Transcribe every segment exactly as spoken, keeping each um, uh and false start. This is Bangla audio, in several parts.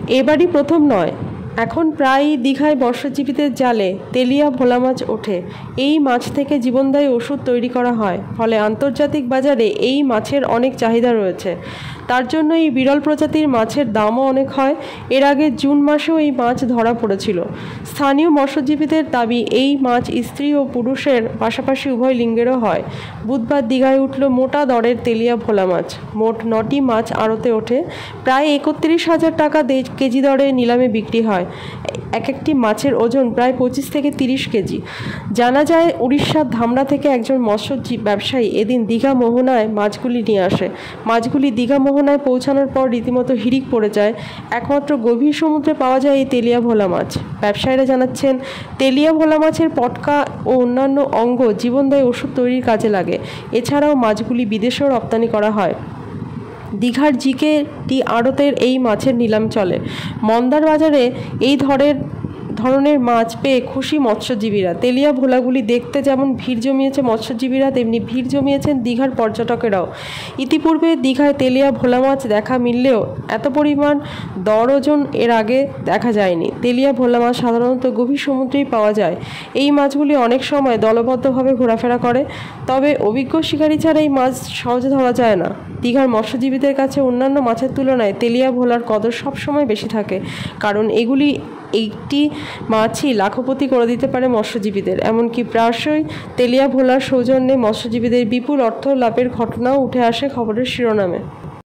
এবারই প্রথম নয়, এখন প্রায় দীঘায় মৎস্যজীবীদের জালে তেলিয়া ভোলা মাছ ওঠে। এই মাছ থেকে জীবনদায়ী ওষুধ তৈরি করা হয়, ফলে আন্তর্জাতিক বাজারে এই মাছের অনেক চাহিদা রয়েছে। তার জন্য এই বিরল প্রজাতির মাছের দামও অনেক হয়। এর আগে জুন মাসেও এই মাছ ধরা পড়েছিল। স্থানীয় মৎস্যজীবীদের দাবি, এই মাছ স্ত্রী ও পুরুষের পাশাপাশি উভয় লিঙ্গেরও হয়। বুধবার দীঘায় উঠল মোটা দরের তেলিয়া ভোলা মাছ। মোট নটি মাছ আড়তে ওঠে। প্রায় একত্রিশ হাজার টাকা কেজি দরে নিলামে বিক্রি হয়। এক একটি মাছের ওজন প্রায় পঁচিশ থেকে তিরিশ কেজি। জানা যায়, উড়িষ্যার ধামরা থেকে একজন মৎস্য ব্যবসায়ী এদিন দীঘা মোহনায় মাছগুলি নিয়ে আসে। মাছগুলি দীঘা মোহনায় পৌঁছানোর পর রীতিমতো হিড়িক পড়ে যায়। একমাত্র গভীর সমুদ্রে পাওয়া যায় এই তেলিয়া ভোলা মাছ। ব্যবসায়ীরা জানাচ্ছেন, তেলিয়া ভোলা মাছের পটকা ও অন্যান্য অঙ্গ জীবনদায়ী ওষুধ তৈরির কাজে লাগে। এছাড়াও মাছগুলি বিদেশেও রপ্তানি করা হয়। দীঘার জিকে টি আড়তের এই মাছের নিলাম চলে। মন্দার বাজারে এই ধরনের ধরনের মাছ পেয়ে খুশি মৎস্যজীবীরা। তেলিয়া ভোলাগুলি দেখতে যেমন ভিড় জমিয়েছে মৎস্যজীবীরা, তেমনি ভিড় জমিয়েছেন দীঘার পর্যটকেরাও। ইতিপূর্বে দীঘায় তেলিয়া ভোলা মাছ দেখা মিললেও এত পরিমাণ দর ওজন এর আগে দেখা যায়নি। তেলিয়া ভোলা মাছ সাধারণত গভীর সমুদ্রেই পাওয়া যায়। এই মাছগুলি অনেক সময় দলবদ্ধভাবে ঘোরাফেরা করে, তবে অভিজ্ঞ শিকারী ছাড়া এই মাছ সহজে ধরা যায় না। দীঘার মৎস্যজীবীদের কাছে অন্যান্য মাছের তুলনায় তেলিয়া ভোলার কদর সবসময় বেশি থাকে, কারণ এগুলি একটি মাছই লাখপতি করে দিতে পারে মৎস্যজীবীদের। এমনকি প্রায়শই তেলিয়া ভোলার সৌজন্যে মৎস্যজীবীদের বিপুল অর্থ লাভের ঘটনাও উঠে আসে খবরের শিরোনামে।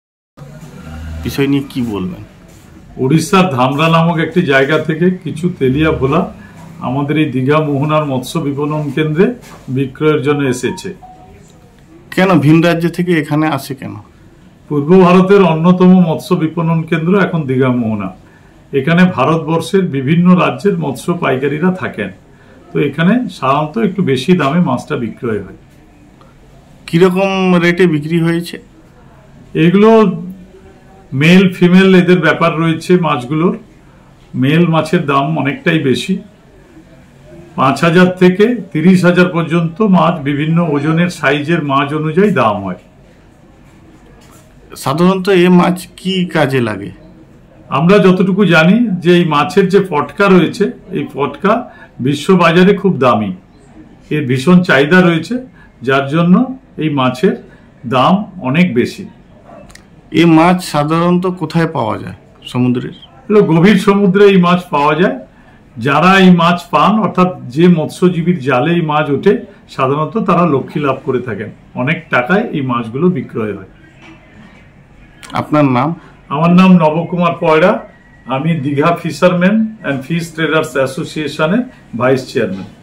বিষয় নিয়ে কি বলবেন? উড়িষ্যার ধামরা নামক একটি জায়গা থেকে কিছু তেলিয়া ভোলা আমাদের এই দীঘা মোহনার মৎস্য বিপণন কেন্দ্রে বিক্রয়ের জন্য এসেছে। কেন ভিন রাজ্য থেকে এখানে আসে কেন? পূর্ব ভারতের অন্যতম মৎস্য বিপণন কেন্দ্র এখন দীঘা মোহনা। এখানে ভারতবর্ষের বিভিন্ন রাজ্যের মৎস্য পাইকারীরা থাকেন, তো এখানে সাধারণত একটু বেশি দামে মাছটা বিক্রয় হয়। কিরকম রেটে বিক্রি হয়েছে এগুলো? মেল ফিমেল এদের ব্যাপার রয়েছে মাছগুলোর। মেল মাছের দাম অনেকটাই বেশি, পাঁচ হাজার থেকে তিরিশ হাজার পর্যন্ত মাছ বিভিন্ন ওজনের সাইজের মাছ অনুযায়ী দাম হয়। সাধারণত এই মাছ কি কাজে লাগে? আমরা যতটুকু জানি যে এই মাছের যে পটকা রয়েছে, এই পটকা বিশ্ববাজারে খুব দামি, এর ভীষণ চাহিদা রয়েছে, যার জন্য এই মাছের দাম অনেক বেশি। এই মাছ সাধারণত কোথায় পাওয়া যায়? সমুদ্রের গভীর সমুদ্রে এই মাছ পাওয়া যায়। যারা এই মাছ পান, অর্থাৎ যে মৎস্যজীবীর জালে এই মাছ ওঠে, সাধারণত তারা লক্ষ্মী লাভ করে থাকেন। অনেক টাকায় এই মাছগুলো বিক্রয় হয়। আপনার নাম? আমার নাম নবকুমার পয়রা। আমি Digha fisherman and fish traders অ্যাসোসিয়েশনের ভাইস চেয়ারম্যান।